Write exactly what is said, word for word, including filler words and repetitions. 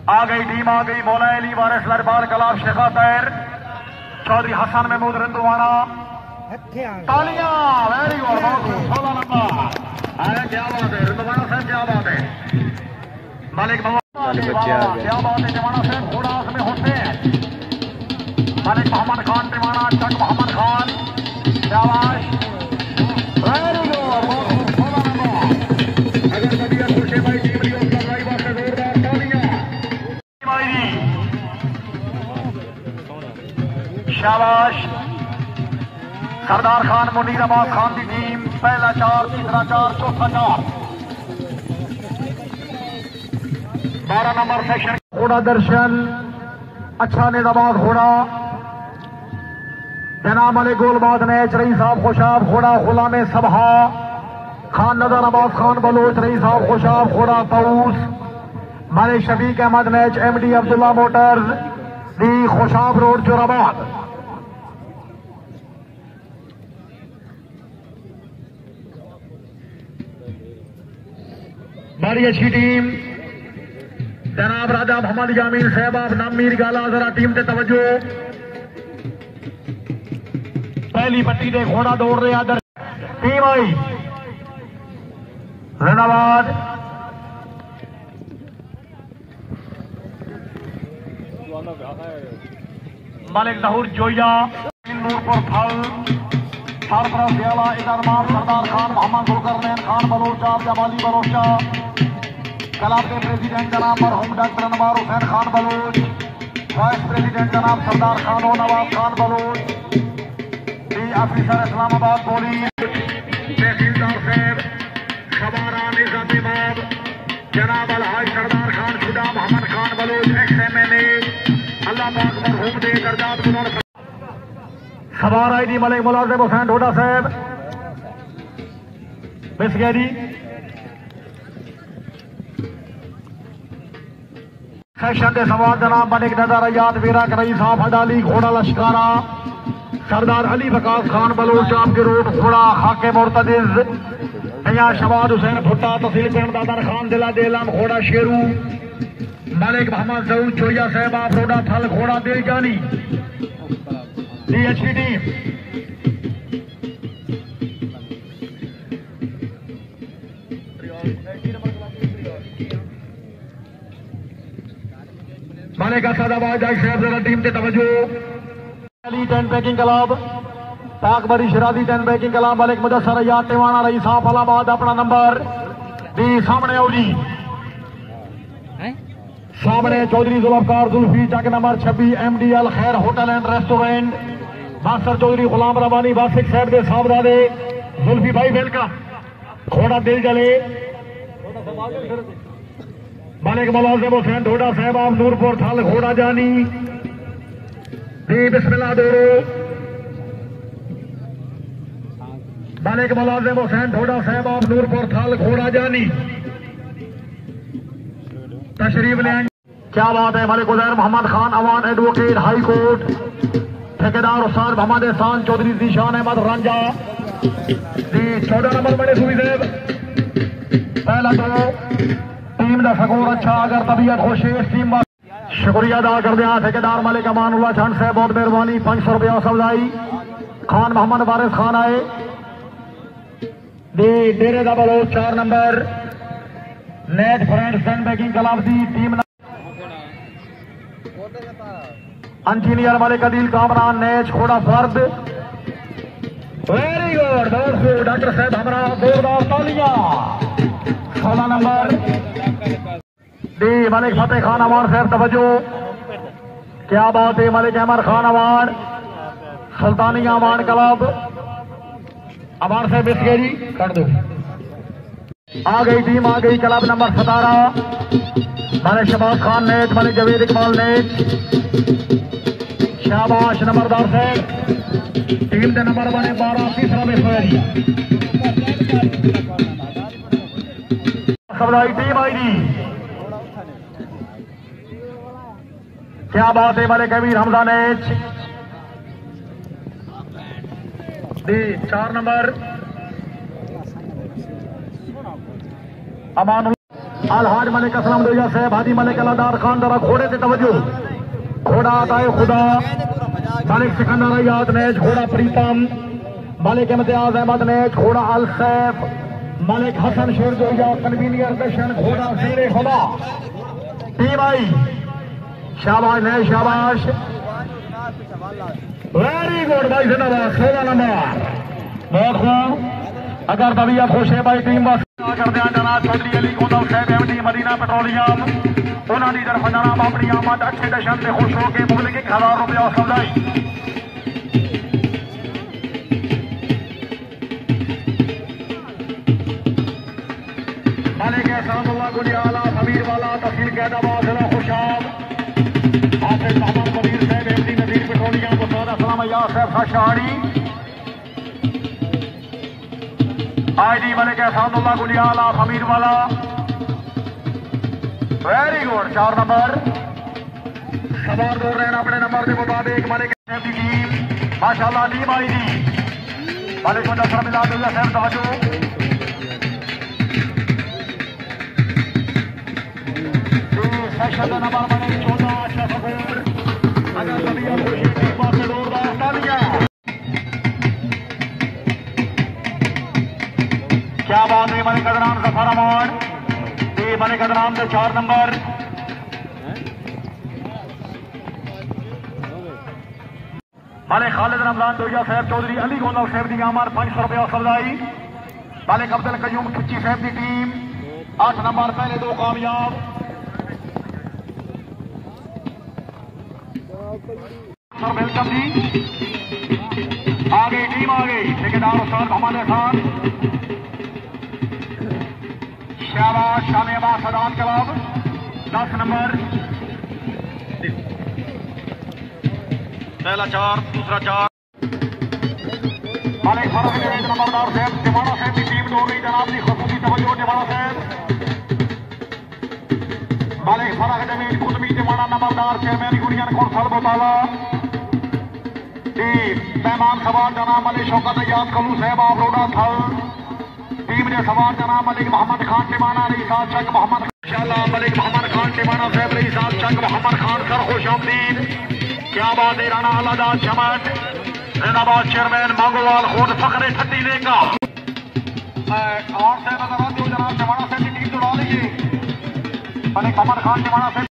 आ गई टीम, आ गई मौला अली वारिस लरबाल कलाब शेखा तैर चौधरी हसन महमूद रंदुवाना। तालियां, वेरी गुड, बहुत सोलह नंबर। अरे क्या बात है रंदुवाना साहब, क्या बात है। मालिक क्या बात है टिवाना साहब, घोड़ा में होते हैं। मालिक मोहम्मद खान टिवाना, चक मोहम्मद खान, शाबाश, वेरी गुड, बहुत सोलह नंबर। अगर तबीयत खुशे भाई टीम ली उसका ड्राइवर से जोरदार तालियां। शाबाश, सरदार खान मुनीर अब्बास खान की टीम, पहला चार, तीसरा चार, चौथा चार। बारह नंबर सेक्शन घोड़ा दर्शन, अच्छा निजाबाद घोड़ा, जनाब अली गोलबाज नेच रही साहब खुशाब घोड़ा, गुलाम सबहा खान नजर अब्बास खान बलोच रही साहब खुशाब घोड़ा तऊस, मालिक शफीक अहमद नेच एमडी अब्दुल्ला मोटर्स दी खुशाब रोड जोराबाद। बड़ी अच्छी टीम, जनाब राजा मोहम्मद यामीन साहब नामीर गाला, जरा टीम से तवज्जो। पहली पट्टी दे घोड़ा दौड़ रहा दर टीम आई जिंदाबाद। मालिक जहूर जोया, नूरपुर फल, सरफराज दयाला, इधरमान सरदार खान, मोहम्मद जुल्करनैन खान बलोचा, जमाली बलोचा, क्लब के प्रेसिडेंट जनाब मरहूम doctor Anwar Hussain Khan Baloch, vice president जनाब सरदार खान और Nawab Khan Baloch, D officer Islamabad police, तहसीलदार साहब खबारा निजामीबाद, जनाब अलहाज सरदार खान शुदा Mohammad Khan Baloch, ex M N A, Allah पाक मरहूम दे दर्जात बुलंद। खबर आई डी मलिक मुलाजिम हुसैन ढोडा साहब बिस्गेरी, सेक्शन के सवार जनाब मलिक नजर अयाद वीरा करई साहब हडाली, घोड़ा लश्कारा सरदार अली वकास खान बलोच आपके रोड घोड़ा, खाके मुर्तदिज मियां शवाद हुसैन भुट्टा, तहसील पिंड दादर खान दिला देलम घोड़ा शेरू, मालिक मोहम्मद जऊद चोया साहब आप रोडा थल घोड़ा दिल जानी दी अच्छी टीम। मालिक असदाबाद साहब जरा टीम से तवज्जो। अली टेन पैकिंग क्लब, पाक बरी शरादी टेन पैकिंग क्लब, मालिक मुदस्सर अयाद टिवाना रही साहब अलाहाबाद, अपना नंबर दी सामने आओ जी, सामने चौधरी जुल्फकार जुल्फी चक नंबर छब्बीस, MD Al Khair hotel and restaurant, master Chaudhry Ghulam Rabbani बासिक साहब के साहबजादे जुल्फी भाई वेलकम। घोड़ा दिल जले, मालिक मुलाजिम हुसैन ढोडा साहब आप नूरपुर थल घोड़ा जानी दी बिस्मिल्लाह दोरो, मालिक मुलाजिम हुसैन ढोडा साहब आप नूरपुर थल घोड़ा जानी तशरीफ ले। क्या बात है, Malik Uzair Mohammad Khan Awan advocate high court, ठेकेदार उस्ताद मोहम्मद एहसान चौधरी जीशान अहमद रंजा दी चौदह नंबर बड़े सुई साहब। पहला तो टीम का सकूर अच्छा, अगर तबीयत खुश है इस टीम का शुक्रिया अदा कर दिया। ठेकेदार मलिक अमानुल्लाह चंद साहब बहुत मेहरबानी, पांच सौ रुपया सवलाई। खान मोहम्मद वारिस खान आए दी डेरे का बलोच चार number, net friend stand backing club दी टीम, इंजीनियर मलिक अदील कामरान नेच घोड़ा फर्द, वेरी गुड, बहुत गुड डॉक्टर साहब हमारा जोरदार तालियां। सोलह नंबर दी मलिक फतेह खान अवान साहब तवज्जो, क्या बात है, मलिक अहमद खान अवान सुल्तानिया अवान क्लब, अवान साहब बिस्गेरी कर दो। आ गई टीम, आ गई क्लब नंबर सतारह, मलिक शबाज खान नेच, मलिक जवेद इकबाल नेच, शाबाश नंबरदार साहब। टीम के नंबर बने बारह, तीसरा में सोयारी टीम आई डी, क्या बात है, मलिक कबीर हमजा नेच दी चार नंबर, अमानुल्लाह अलहाज मलिक असलम दोया साहब हादी मलिक अलादार खान दरा घोड़े से तवज्जो घोड़ा अताए खुदा मलिक सिकंदर अयाद नेज घोड़ा प्रीतम मलिक इम्तियाज अहमद नेज घोड़ा अल सैफ मलिक हसन शेर दोया कन्वीनियर दर्शन घोड़ा शेर खुदा टीम आई शाबाश नेज शाबाश वेरी गुड भाई जिंदाबाद सोलह नंबर बहुत खूब अगर तबीयत खुश है भाई टीम बस कर दिया जनाब चौधरी अली गोंदल साहब एमडी मदीना पेट्रोलियम उन्होंने तरफ जनाब अपनी आमद अच्छे दर्शन से खुश होकर मुल्क एक हजार रुपया समझाई मालिक एहसानुल्लाह गुलियाला अमीर वाला तहसील कैदाबाद जिला खुशाब हाफिज मोहम्मद कबीर साहब एमडी नजीर पेट्रोलियम मुस्तफा सलाम या साहब शाहरी आईडी मलिक एहसानुल्लाह गुलियाला अमीर वाला वेरी गुड चार नंबर सवार बोल रहे हैं अपने नंबर के मुताबिक मलिक की टीम माशाल्लाह टीम आईडी मलिक मुदस्सर मिला दुल्ला साहब ताजू सेशन नंबर बने चौदह अच्छा सफर अगर तबीयत खुशी टीम पास जोरदार तालियां क्या बात है मलिक अदनान सफर अवार्ड ये मलिक अदनान के चार नंबर मलिक खालिद रमजान दोया साहब चौधरी अली गोंदल साहब की आमर पांच सौ रुपया सफाई मलिक अब्दुल कयूम खिच्ची साहब की टीम आठ नंबर पहले दो कामयाब सर वेलकम जी आ गई टीम आ गई ठेकेदार उस्ताद मोहम्मद खान शाबाश शामियाबा सदान कबाब दस नंबर पहला चार दूसरा चार मालिक फरक नंबरदार साहब टिवाणा साहब की टीम दौड़ रही जनाब की खसूसी तवज्जो टिवाणा साहब मालिक फरक जमीन कुदमी टिवाणा नंबरदार चेयरमैन यूनियन कौंसल बोताला मेहमान सवार जनाब मलिक शौकत अयाद कलू साहब ऑफ रोडा थल टीम ने सवार जनाब मलिक मोहम्मद खान टिवाणा रही साहब चक मोहम्मद इंशाल्लाह मलिक मोहम्मद खान टिवाणा साहब रही साहब चक मोहम्मद खान सर खुश आमदीद क्या बात है राणा अलादाद चमन जिंदाबाद चेयरमैन मांगोवाल खुद फखरे ठट्टी लेगा और साहब अगर जनाब टिवाणा साहब की टीम दौड़ा लीजिए मलिक मोहम्मद खान टिवाणा साहब